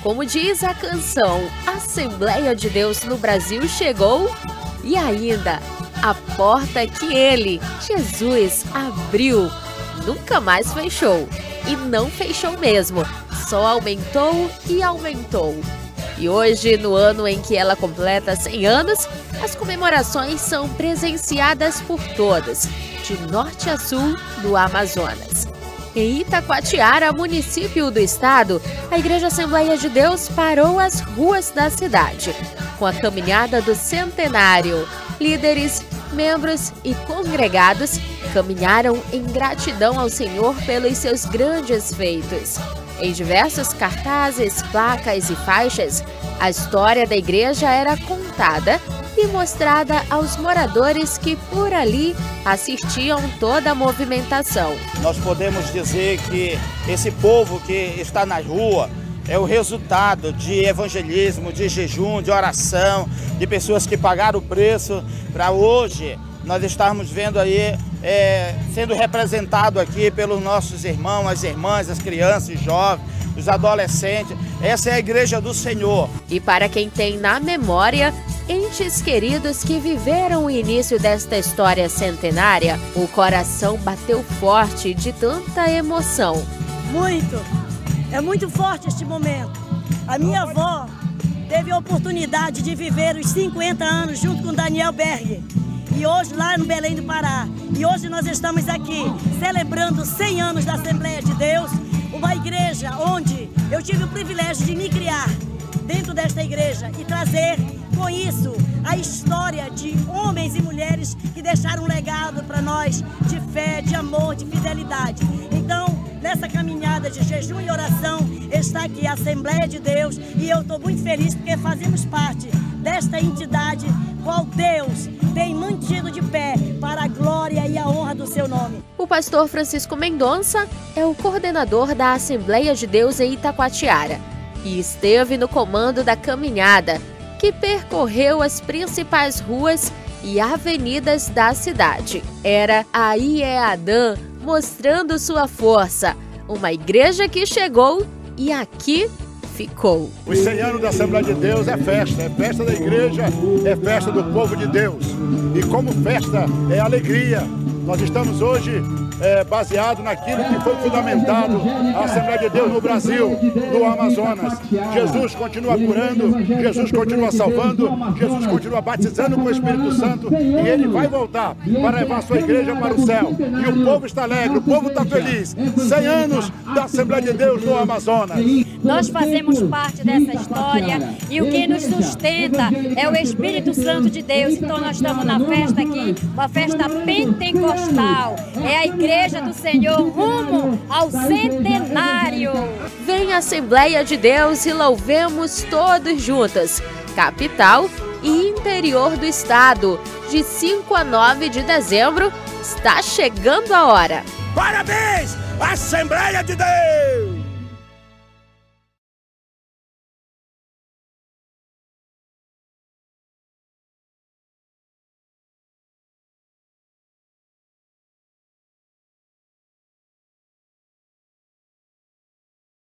Como diz a canção, a Assembleia de Deus no Brasil chegou e ainda a porta que ele, Jesus, abriu, nunca mais fechou. E não fechou mesmo, só aumentou e aumentou. E hoje, no ano em que ela completa 100 anos, as comemorações são presenciadas por todos, de norte a sul do Amazonas. Em Itacoatiara, município do estado, a Igreja Assembleia de Deus parou as ruas da cidade, com a caminhada do centenário. Líderes, membros e congregados caminharam em gratidão ao Senhor pelos seus grandes feitos. Em diversos cartazes, placas e faixas, a história da igreja era contada e mostrada aos moradores que por ali assistiam toda a movimentação. Nós podemos dizer que esse povo que está na rua é o resultado de evangelismo, de jejum, de oração, de pessoas que pagaram o preço para hoje nós estarmos vendo aí, sendo representado aqui pelos nossos irmãos, as irmãs, as crianças, os jovens, os adolescentes. Essa é a Igreja do Senhor. E para quem tem na memória entes queridos que viveram o início desta história centenária, o coração bateu forte de tanta emoção. Muito! É muito forte este momento. A minha avó teve a oportunidade de viver os 50 anos junto com Daniel Berg. E hoje lá no Belém do Pará. E hoje nós estamos aqui celebrando 100 anos da Assembleia de Deus, uma igreja onde eu tive o privilégio de me criar dentro desta igreja e trazer com isso a história de homens e mulheres que deixaram um legado para nós de fé, de amor, de fidelidade. Então, nessa caminhada de jejum e oração, está aqui a Assembleia de Deus e eu estou muito feliz porque fazemos parte desta entidade qual Deus tem mantido de pé para a glória e a honra do seu nome. O pastor Francisco Mendonça é o coordenador da Assembleia de Deus em Itacoatiara e esteve no comando da caminhada, que percorreu as principais ruas e avenidas da cidade. Era a IEADAN mostrando sua força, uma igreja que chegou e aqui ficou. Os 100 anos da Assembleia de Deus é festa da igreja, é festa do povo de Deus. E como festa é alegria. Nós estamos hoje baseado naquilo que foi fundamentado a Assembleia de Deus no Brasil, no Amazonas. Jesus continua curando, Jesus continua salvando, Jesus continua batizando com o Espírito Santo e Ele vai voltar para levar a sua igreja para o céu. E o povo está alegre, o povo está feliz. 100 anos da Assembleia de Deus no Amazonas. Nós fazemos parte dessa história e o que nos sustenta é o Espírito Santo de Deus. Então nós estamos na festa aqui, uma festa pentecostal. É a Igreja do Senhor rumo ao centenário. Vem a Assembleia de Deus e louvemos todos juntos. Capital e interior do estado, de 5 a 9 de dezembro, está chegando a hora. Parabéns, Assembleia de Deus!